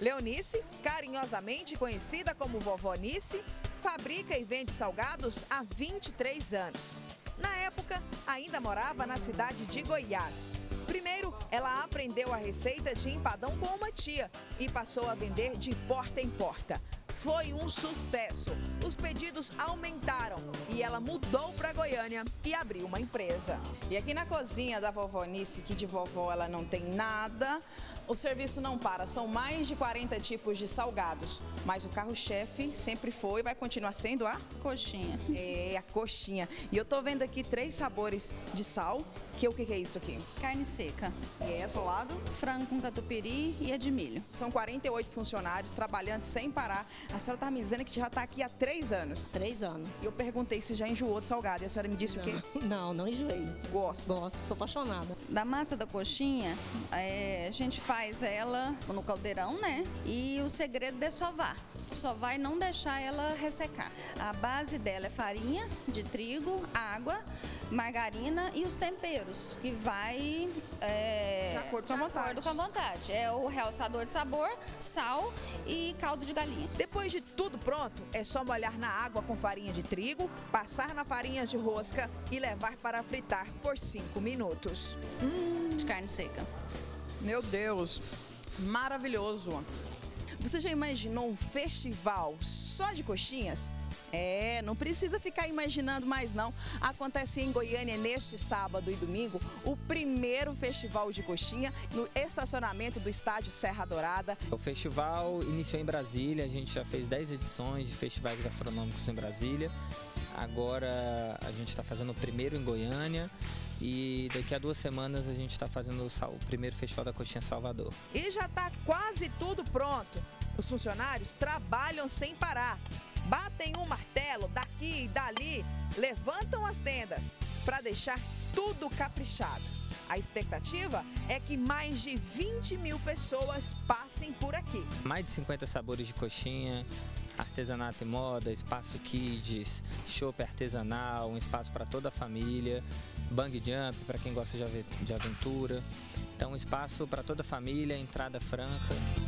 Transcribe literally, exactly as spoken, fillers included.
Leonice, carinhosamente conhecida como Vovó Nice, fabrica e vende salgados há vinte e três anos. Na época, ainda morava na cidade de Goiás. Primeiro, ela aprendeu a receita de empadão com uma tia e passou a vender de porta em porta. Foi um sucesso. Os pedidos aumentaram e ela mudou para Goiânia e abriu uma empresa. E aqui na cozinha da Vovó Nice, que de vovó ela não tem nada, o serviço não para. São mais de quarenta tipos de salgados, mas o carro-chefe sempre foi e vai continuar sendo a coxinha. É, a coxinha. E eu tô vendo aqui três sabores de sal, que o que que é isso aqui? Carne seca. E essa ao lado? Frango com catupiry e a de milho. São quarenta e oito funcionários trabalhando sem parar. A senhora tá me dizendo que já tá aqui há três anos. Três anos. E eu perguntei se já enjoou de salgado e a senhora me disse não, o quê? Não, não enjoei. Gosto. Gosto, sou apaixonada. Da massa da coxinha, é, a gente faz ela no caldeirão, né? E o segredo é sovar. Sovar e não deixar ela ressecar. A base dela é farinha de trigo, água, margarina e os temperos, que vai é, de acordo com a vontade. acordo com a vontade. É o realçador de sabor, sal e caldo de galinha. Depois de tudo pronto, é só molhar na água com farinha de trigo, passar na farinha de rosca e levar para fritar por cinco minutos. Hum, de carne seca. Meu Deus, maravilhoso. Você já imaginou um festival só de coxinhas? É, não precisa ficar imaginando mais não. Acontece em Goiânia neste sábado e domingo o primeiro festival de coxinha no estacionamento do estádio Serra Dourada. O festival iniciou em Brasília, a gente já fez dez edições de festivais gastronômicos em Brasília. Agora a gente está fazendo o primeiro em Goiânia e daqui a duas semanas a gente está fazendo o primeiro Festival da Coxinha Salvador. E já está quase tudo pronto. Os funcionários trabalham sem parar. Batem um martelo daqui e dali, levantam as tendas para deixar tudo caprichado. A expectativa é que mais de vinte mil pessoas passem por aqui. Mais de cinquenta sabores de coxinha, artesanato e moda, espaço kids, chopp artesanal, um espaço para toda a família, bungee jump para quem gosta de aventura. Então, um espaço para toda a família, entrada franca.